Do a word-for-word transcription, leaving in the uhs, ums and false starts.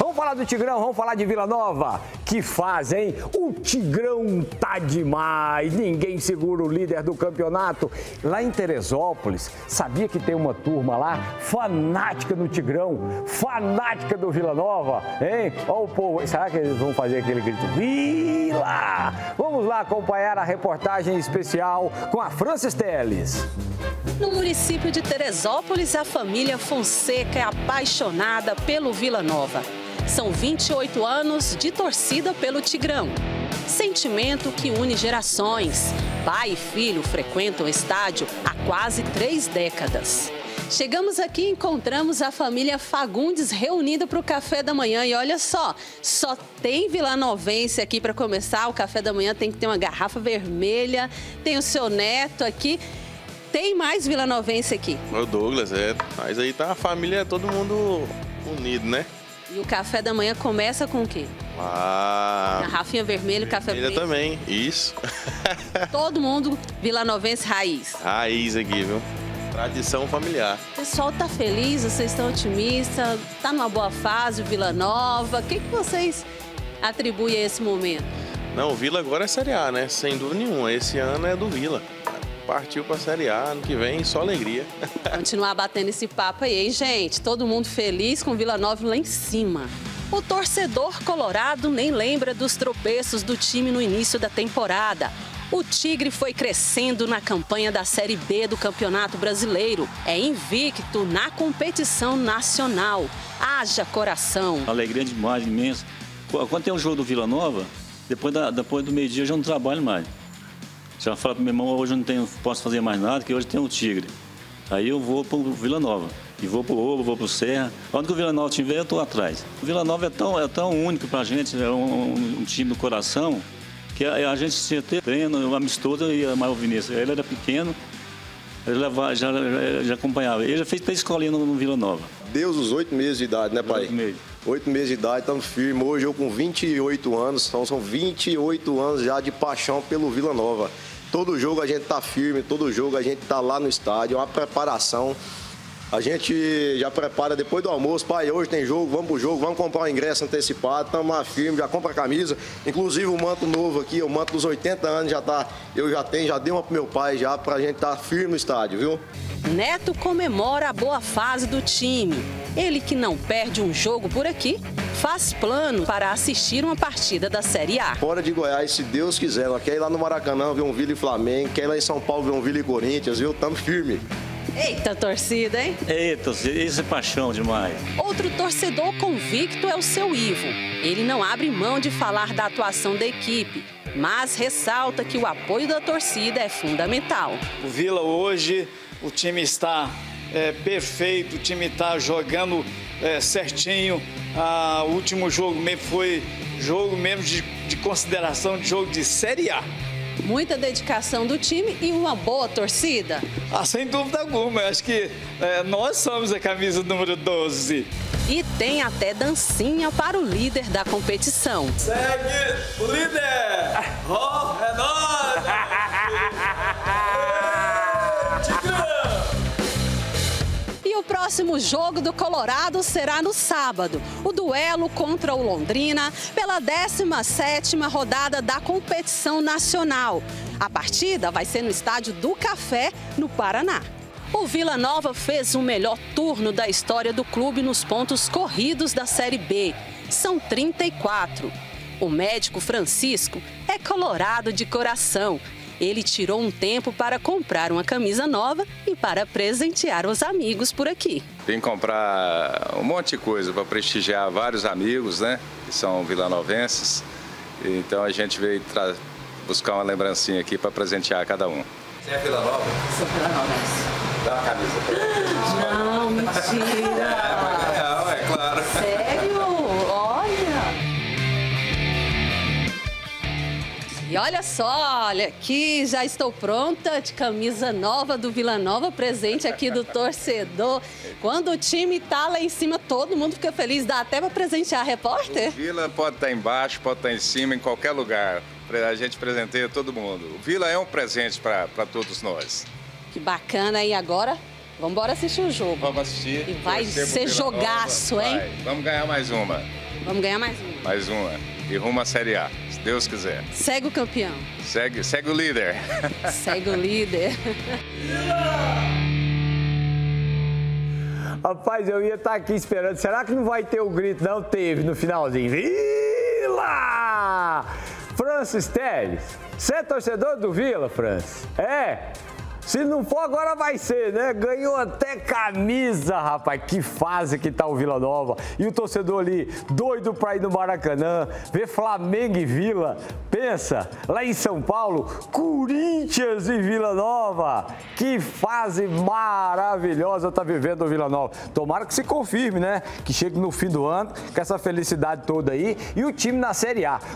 Vamos falar do Tigrão, vamos falar de Vila Nova. Que fase, hein? O Tigrão tá demais. Ninguém segura o líder do campeonato. Lá em Teresópolis, sabia que tem uma turma lá fanática no Tigrão, fanática do Vila Nova, hein? Olha o povo, será que eles vão fazer aquele grito? Vila! Vamos lá acompanhar a reportagem especial com a Francis Teles. No município de Teresópolis, a família Fonseca é apaixonada pelo Vila Nova. São vinte e oito anos de torcida pelo Tigrão. Sentimento que une gerações. Pai e filho frequentam o estádio há quase três décadas. Chegamos aqui e encontramos a família Fagundes reunida para o café da manhã. E olha só, só tem vilanovense aqui para começar. O café da manhã tem que ter uma garrafa vermelha. Tem o seu neto aqui. Tem mais vilanovense aqui? O Douglas, é. Mas aí tá a família, todo mundo unido, né? E o café da manhã começa com o quê? Ah, garrafinha vermelha, café preto. também, isso. Todo mundo vilanovense raiz. Raiz aqui, viu? Tradição familiar. O pessoal tá feliz, vocês estão otimistas, tá numa boa fase, o Vila Nova. O que, que vocês atribuem a esse momento? Não, o Vila agora é Série A, né? Sem dúvida nenhuma. Esse ano é do Vila. Partiu para a Série A, ano que vem, só alegria. Continuar batendo esse papo aí, hein, gente? Todo mundo feliz com o Vila Nova lá em cima. O torcedor colorado nem lembra dos tropeços do time no início da temporada. O Tigre foi crescendo na campanha da Série B do Campeonato Brasileiro. É invicto na competição nacional. Haja coração. Alegria demais, imensa. Quando tem um jogo do Vila Nova, depois, da, depois do meio-dia eu já não trabalho mais. Já falo para meu irmão, hoje eu não tenho, posso fazer mais nada, que hoje tem o Tigre. Aí eu vou para o Vila Nova. E vou para o Ouro, vou para o Serra. Onde que o Vila Nova estiver, eu estou atrás. O Vila Nova é tão, é tão único para a gente, é um, um time do coração, que a, a gente tinha até treino, amistoso, e a Mauro Vinícius, ele era pequeno, ele levava, já, já, já acompanhava. Ele já fez três escolinhas no, no Vila Nova. Deus, os oito meses de idade, né, pai? Oito meses. Oito meses de idade, estamos firmes. Hoje eu com vinte e oito anos, então são vinte e oito anos já de paixão pelo Vila Nova. Todo jogo a gente tá firme, todo jogo a gente tá lá no estádio, é uma preparação. A gente já prepara depois do almoço, pai, hoje tem jogo, vamos pro jogo, vamos comprar o ingresso antecipado, estamos lá firme, já compra a camisa. Inclusive o manto novo aqui, o manto dos oitenta anos já tá, eu já tenho, já dei uma pro meu pai já, pra gente tá firme no estádio, viu? Neto comemora a boa fase do time. Ele que não perde um jogo por aqui, faz plano para assistir uma partida da Série A. Fora de Goiás, se Deus quiser, ela quer ir lá no Maracanã ver um Vila e Flamengo, quer ir lá em São Paulo ver um Vila e Corinthians, viu? Tamo firme. Eita, torcida, hein? Eita, isso é paixão demais. Outro torcedor convicto é o seu Ivo. Ele não abre mão de falar da atuação da equipe, mas ressalta que o apoio da torcida é fundamental. O Vila hoje, o time está é, perfeito, o time está jogando é, certinho. Ah, o último jogo mesmo foi jogo mesmo de, de consideração de jogo de Série A. Muita dedicação do time e uma boa torcida? Ah, sem dúvida alguma. Eu acho que é, nós somos a camisa número doze. E tem até dancinha para o líder da competição. Segue o líder! Oh, é nóis! E o próximo jogo do Colorado será no sábado. O duelo contra o Londrina pela décima sétima rodada da competição nacional. A partida vai ser no estádio do Café, no Paraná. O Vila Nova fez o melhor turno da história do clube nos pontos corridos da Série B. São trinta e quatro. O médico Francisco é colorado de coração. Ele tirou um tempo para comprar uma camisa nova e para presentear os amigos por aqui. Vim comprar um monte de coisa para prestigiar vários amigos, né? Que são vilanovenses. Então a gente veio buscar uma lembrancinha aqui para presentear cada um. Você é Vila Nova? Sou vilanovense. Dá a camisa pra ele. Não, mentira. É, vai ganhar, é claro. Sério? Olha. E olha só, olha aqui, já estou pronta de camisa nova do Vila Nova, presente aqui do torcedor. Quando o time tá lá em cima, todo mundo fica feliz, dá até para presentear a repórter. O Vila pode estar embaixo, pode estar em cima, em qualquer lugar. A gente presenteia todo mundo. O Vila é um presente para todos nós. Que bacana, e agora vamos embora assistir o jogo. Vamos assistir. E vai ser jogaço, hein? Vai. Vamos ganhar mais uma. Vamos ganhar mais uma. Mais uma. E rumo à Série A, se Deus quiser. Segue o campeão. Segue, segue o líder. Segue o líder. Rapaz, eu ia estar aqui esperando. Será que não vai ter o grito? Não teve no finalzinho. Vila! Francis Teles, você é torcedor do Vila, Francis? É? Se não for, agora vai ser, né? Ganhou até camisa, rapaz. Que fase que tá o Vila Nova. E o torcedor ali, doido pra ir no Maracanã, ver Flamengo e Vila. Pensa, lá em São Paulo, Corinthians e Vila Nova. Que fase maravilhosa tá vivendo o Vila Nova. Tomara que se confirme, né? Que chegue no fim do ano, com essa felicidade toda aí. E o time na Série A.